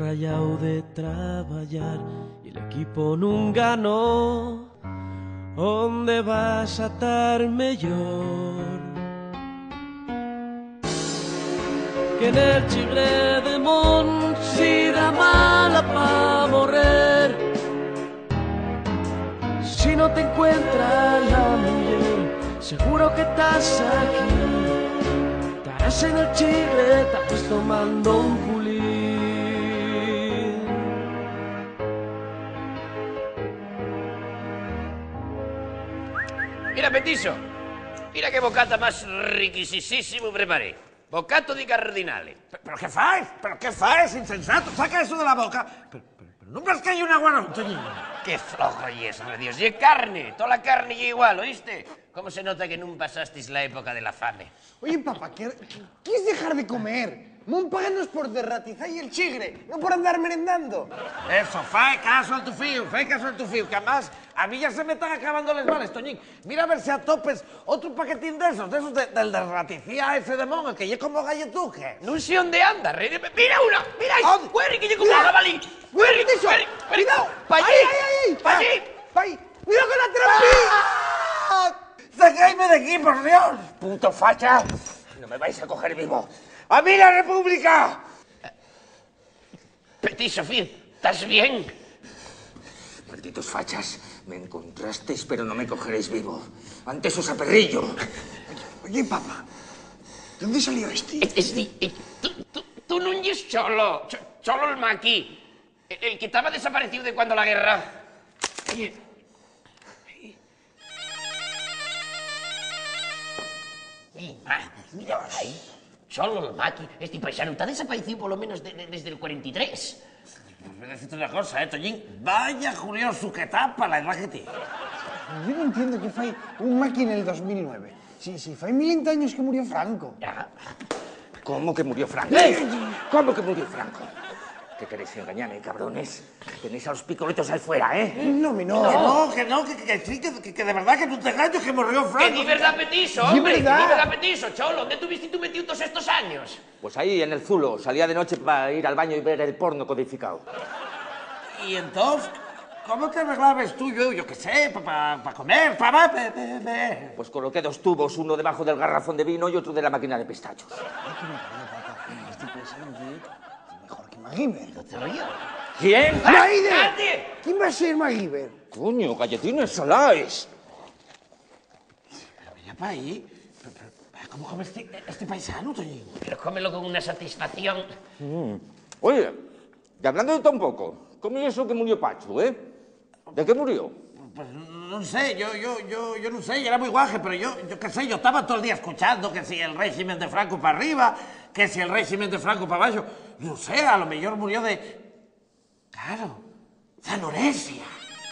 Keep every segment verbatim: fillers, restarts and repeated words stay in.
rayado de traballar y el equipo nun ganó. ¿Dónde vas a estar mellor? Que en el Chigre de Mont si da mala pa morrer. Si no te encuentra la mujer, seguro que estás aquí. Estarás en el Chigre, estarás tomando un culín. Mira, Petiso, mira que bocata más riquisísimo preparé. Bocato di cardinale. ¿Pero qué faes? ¿Pero qué faes, insensato? Saca eso de la boca. Pero, pero, pero ¿no ves que hay una guarón, Toñín? Qué flojo y eso, de Dios. Y es carne, toda la carne y igual, ¿oíste? ¿Cómo se nota que no pasasteis la época de la fame? Oye, papá, ¿qué, qué es dejar de comer? Mon paganos por derratizar y el Chigre, no por andar merendando. Eso, fai caso al tu fío, fai caso al tu fío, que además a mí ya se me están acabando las balas, Toñín. Mira a ver si atopes otro paquetín de esos, de esos de, del derraticía ese de mon, el que lle como galletuque. No sé dónde anda, rey. Mira uno, mira ahí. ¿Dónde? ¡Cuerri, que lle como un jabalí! ¡Cuerri, Eso. cuerri, cuerri! ¡Cuidado! ¡Pa' allí! ¡Ay, ay, ay! ¡Pa' allí! ¡Ay! ¡Mira con la trampilla! ¡Sacadme de aquí, por Dios! ¡Puto facha! No me vais a coger vivo. ¡A mí la República! Petiso, Fir, ¿estás bien? Malditos fachas, me encontrasteis, pero no me cogeréis vivo. Antes os aperrillo. Oye, papá, ¿de dónde salió este? Es, es, es, tú, tú, tú no eres Cholo, Ch Cholo el Maqui, el, el que estaba desaparecido de cuando la guerra. Oye. Mira, mira ahí. Cholo el Maqui, este paisano está desaparecido por lo menos de, de, desde el cuarenta y tres. Voy a decirte una cosa, eh, Toñín. Vaya curioso que tapa la edad que tiene. Yo no entiendo que fue un Maqui en el dos mil nueve. Sí, sí, fue mil años que murió Franco. Ya. ¿Cómo que murió Franco? ¿Cómo que murió Franco? ¿Qué queréis engañarme, cabrones? Tenéis a los picoletos ahí fuera, ¿eh? No, mi no. Que no, que no, que, que, que sí, que, que, que de verdad que no te engaño que murió Franco. Que di verdad, Petiso, Di hombre, que verdad. di verdad, Petiso, Cholo. ¿Dónde tuviste tú metido todos estos años? Pues ahí, en el Zulo. Salía de noche para ir al baño y ver el porno codificado. Y entonces, ¿cómo te arreglabas tú, yo, yo qué sé, para pa, pa comer, para... Pa, pa, pa. Pues coloqué dos tubos, uno debajo del garrafón de vino y otro de la máquina de pistachos. Este paisano es mejor que MacGyver. ¿No te oigo? ¿Quién? ¡MacGyver! ¡Cállate! ¿Quién va a ser MacGyver? Coño, galletines Solais. Pero mira para ahí. Pero, pero, ¿cómo come este, este paisano, Toñín? Pero cómelo con una satisfacción. Mm. Oye, y hablando de todo un poco, ¿cómo es eso que murió Pachu, eh? ¿De qué murió? Pues no sé, yo, yo, yo, yo no sé, yo era muy guaje, pero yo, yo qué sé, yo estaba todo el día escuchando que si el régimen de Franco para arriba, que si el régimen de Franco para abajo. No sé, a lo mejor murió de... Claro, de anorexia.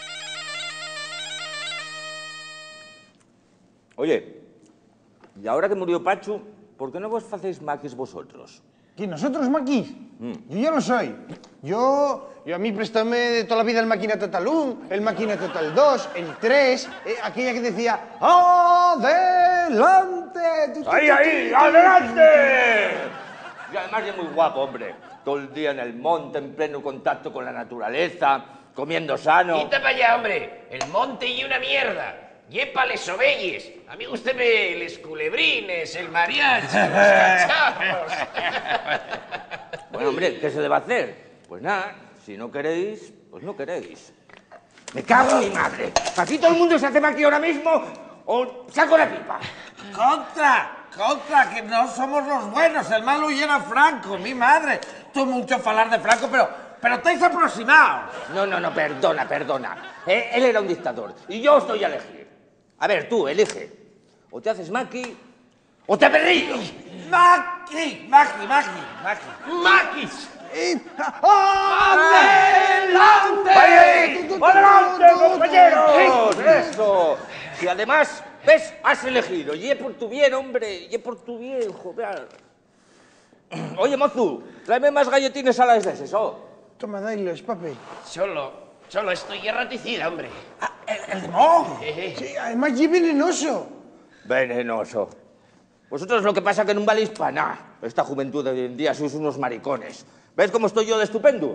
Oye, y ahora que murió Pachu, ¿por qué no vos hacéis maquis vosotros? ¿Quién, nosotros maquis? Yo ya lo soy. Yo, yo a mí préstame de toda la vida el Máquina Total uno, el Máquina Total dos, el tres, eh, aquella que decía ¡adelante! Tu, tu, ¡Ahí, tu, ahí! tu, ¡Adelante! Y además es muy guapo, hombre. Todo el día en el monte, en pleno contacto con la naturaleza, comiendo sano. Quita para allá, hombre. El monte y una mierda. Yepa les ovelles. A mí gústeme les culebrines, el mariachi, los cacharros. Bueno, hombre, ¿qué se le va a hacer? Pues nada, si no queréis, pues no queréis. ¡Me cago en mi madre! ¿Aquí todo el mundo se hace maqui ahora mismo o saco la pipa? ¡Contra! ¡Contra! Que no somos los buenos, el malo y era Franco, mi madre. Tú mucho hablar de Franco, pero, pero estáis aproximados. No, no, no, perdona, perdona. Eh, él era un dictador y yo estoy a elegir. A ver, tú, elige. O te haces maqui o te aperrillo. ¡Maqui! ¡Maqui, maqui, maqui! ¡Maquis! Eh, ¡adelante! ¡Vaya! ¡Adelante, compañeros! ¡Eso! Y además, ¿ves? Has elegido. Y es por tu bien, hombre. Y es por tu bien, joder. Oye, mozu, tráeme más galletines a las de eso. Toma, dailos, papi. Solo, solo estoy erraticida, hombre. Ah, el, el de Mo. Eh, Sí, además es venenoso. Venenoso. Vosotros lo que pasa que no valéis para nada. Esta juventud de hoy en día sois unos maricones. ¿Ves cómo estoy yo de estupendo?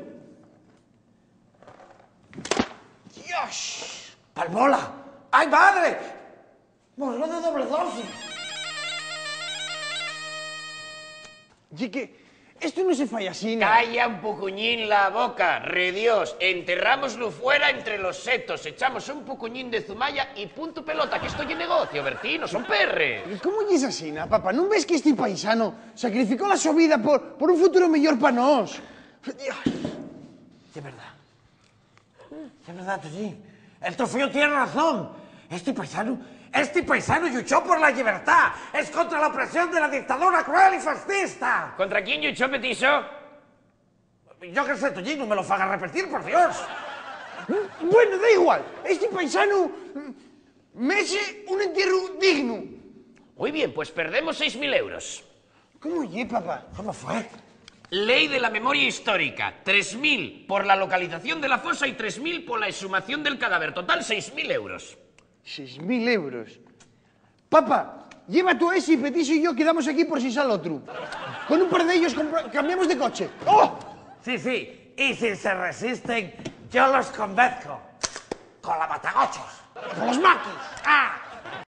¡Dios! ¡Palmola! ¡Ay, madre! ¡Muslo de doble dosis! Y que esto no se falla así, ¿no? Calla un pucuñín la boca, re Dios. Enterrámoslo fuera entre los setos, echamos un pucuñín de zumaya y punto pelota, que esto es negocio, Bertín, no son perres. ¿Y cómo es así, na, papá? ¿No ves que este paisano sacrificó la su vida por, por un futuro mejor para nos? Dios. De verdad. De verdad, Toñín. El trofeo tiene razón. Este paisano, este paisano luchó por la libertad. Es contra la opresión de la dictadura cruel y fascista. ¿Contra quién luchó, petiso? Yo qué sé, Toñín, no me lo hagas repetir, por Dios. Bueno, da igual. Este paisano mm, merece un entierro digno. Muy bien, pues perdemos seis mil euros. ¿Cómo es, papá? ¿Cómo fue? Ley de la memoria histórica. tres mil por la localización de la fosa y tres mil por la exhumación del cadáver. Total, seis mil euros. Seis mil euros. Papá, lleva tú ese y Petiso y yo quedamos aquí por si sale otro. Con un par de ellos cambiamos de coche. ¡Oh! Sí, sí. Y si se resisten, yo los convenzco. Con la matagochos. ¡Con los maquis! ¡Ah!